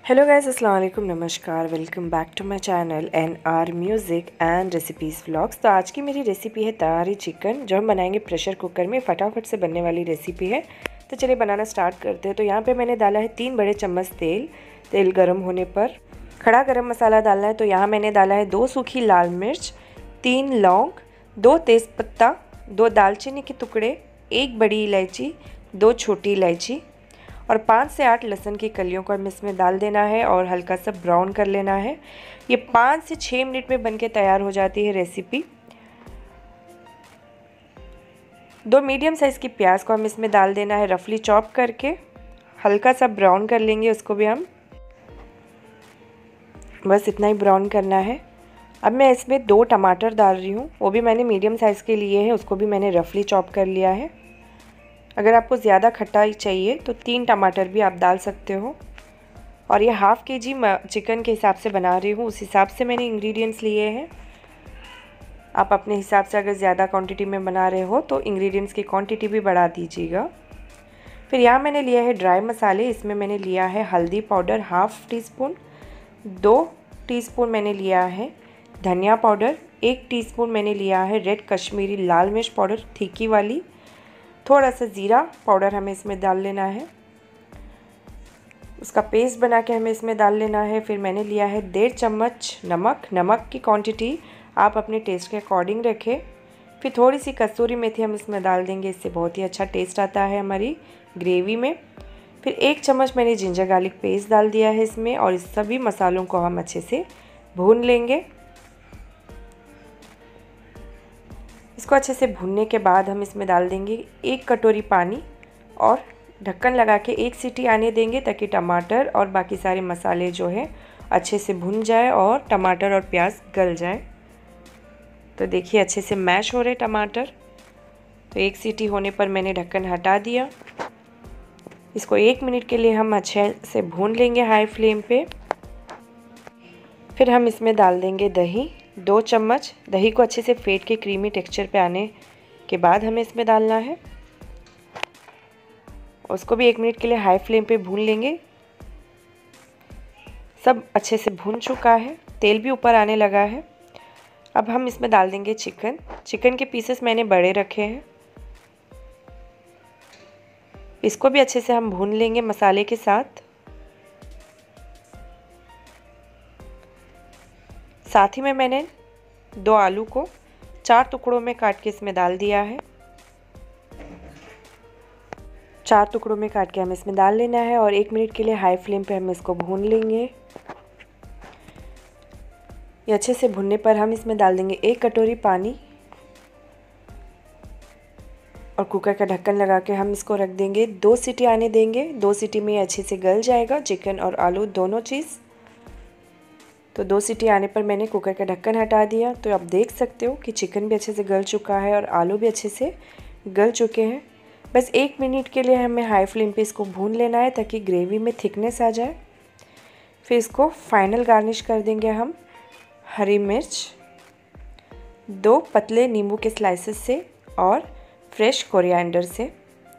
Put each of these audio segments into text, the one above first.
Hello guys, अस्सलाम वालेकुम, नमस्कार। Welcome back to my channel NR music and recipes vlogs. तो आज की मेरी रेसिपी है तहारी चिकन, जो हम बनाएंगे प्रेशर कुकर में। फटाफट से बनने वाली रेसिपी है, तो चलिए बनाना स्टार्ट करते हैं। तो यहाँ पे मैंने डाला है 3 बड़े चम्मच तेल गर्म होने पर खड़ा गरम मसाला डालना है। तो यहाँ मैंने डाला है 2 सूखी लाल मिर्च, 3 लौंग, 2 तेज़पत्ता, 2 दालचीनी के टुकड़े, 1 बड़ी इलायची, 2 छोटी इलायची और 5 से 8 लहसुन की कलियों को हमें इसमें डाल देना है और हल्का सा ब्राउन कर लेना है। ये 5 से 6 मिनट में बनके तैयार हो जाती है रेसिपी। 2 मीडियम साइज़ की प्याज को हम इसमें डाल देना है, रफली चॉप करके हल्का सा ब्राउन कर लेंगे उसको भी हम, बस इतना ही ब्राउन करना है। अब मैं इसमें 2 टमाटर डाल रही हूँ, वो भी मैंने मीडियम साइज़ के लिए है, उसको भी मैंने रफली चॉप कर लिया है। अगर आपको ज़्यादा खट्टाई चाहिए तो 3 टमाटर भी आप डाल सकते हो। और ये हाफ़ केजी चिकन के हिसाब से बना रही हूँ, उस हिसाब से मैंने इंग्रेडिएंट्स लिए हैं। आप अपने हिसाब से अगर ज़्यादा क्वांटिटी में बना रहे हो तो इंग्रेडिएंट्स की क्वांटिटी भी बढ़ा दीजिएगा। फिर यहाँ मैंने लिया है ड्राई मसाले। इसमें मैंने लिया है हल्दी पाउडर हाफ़ टीस्पून, 2 टीस्पून मैंने लिया है धनिया पाउडर, 1 टीस्पून मैंने लिया है रेड कश्मीरी लाल मिर्च पाउडर तीखी वाली, थोड़ा सा ज़ीरा पाउडर हमें इसमें डाल लेना है, उसका पेस्ट बना के हमें इसमें डाल लेना है। फिर मैंने लिया है 1.5 चम्मच नमक की क्वांटिटी आप अपने टेस्ट के अकॉर्डिंग रखें। फिर थोड़ी सी कसूरी मेथी हम इसमें डाल देंगे, इससे बहुत ही अच्छा टेस्ट आता है हमारी ग्रेवी में। फिर 1 चम्मच मैंने जिंजर गार्लिक पेस्ट डाल दिया है इसमें और इस सभी मसालों को हम अच्छे से भून लेंगे। इसको अच्छे से भूनने के बाद हम इसमें डाल देंगे 1 कटोरी पानी और ढक्कन लगा के 1 सीटी आने देंगे, ताकि टमाटर और बाकी सारे मसाले जो है अच्छे से भुन जाए और टमाटर और प्याज गल जाए। तो देखिए अच्छे से मैश हो रहे टमाटर। तो 1 सीटी होने पर मैंने ढक्कन हटा दिया। इसको 1 मिनट के लिए हम अच्छे से भून लेंगे हाई फ्लेम पे। फिर हम इसमें डाल देंगे दही, 2 चम्मच। दही को अच्छे से फेंट के क्रीमी टेक्सचर पे आने के बाद हमें इसमें डालना है। उसको भी 1 मिनट के लिए हाई फ्लेम पे भून लेंगे। सब अच्छे से भून चुका है, तेल भी ऊपर आने लगा है। अब हम इसमें डाल देंगे चिकन के पीसेस मैंने बड़े रखे हैं। इसको भी अच्छे से हम भून लेंगे मसाले के साथ। साथ ही में मैंने 2 आलू को 4 टुकड़ों में काट के इसमें डाल दिया है। 4 टुकड़ों में काट के हमें इसमें डाल लेना है और 1 मिनट के लिए हाई फ्लेम पे हम इसको भून लेंगे। ये अच्छे से भुनने पर हम इसमें डाल देंगे 1 कटोरी पानी और कुकर का ढक्कन लगा के हम इसको रख देंगे। 2 सीटी आने देंगे। 2 सीटी में अच्छे से गल जाएगा चिकन और आलू दोनों चीज़। तो 2 सीटी आने पर मैंने कुकर का ढक्कन हटा दिया। तो आप देख सकते हो कि चिकन भी अच्छे से गल चुका है और आलू भी अच्छे से गल चुके हैं। बस 1 मिनट के लिए हमें हाई फ्लेम पे इसको भून लेना है, ताकि ग्रेवी में थिकनेस आ जाए। फिर इसको फाइनल गार्निश कर देंगे हम हरी मिर्च, 2 पतले नींबू के स्लाइसेस से और फ्रेश कोरिएंडर से।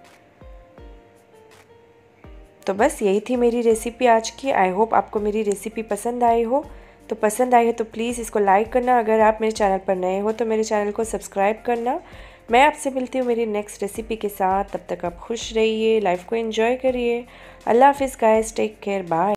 तो बस यही थी मेरी रेसिपी आज की। आई होप आपको मेरी रेसिपी पसंद आई हो। तो पसंद आई है तो प्लीज़ इसको लाइक करना। अगर आप मेरे चैनल पर नए हो तो मेरे चैनल को सब्सक्राइब करना। मैं आपसे मिलती हूँ मेरी नेक्स्ट रेसिपी के साथ। तब तक आप खुश रहिए, लाइफ को एंजॉय करिए। अल्लाह हाफिज़ गाइस, टेक केयर, बाय।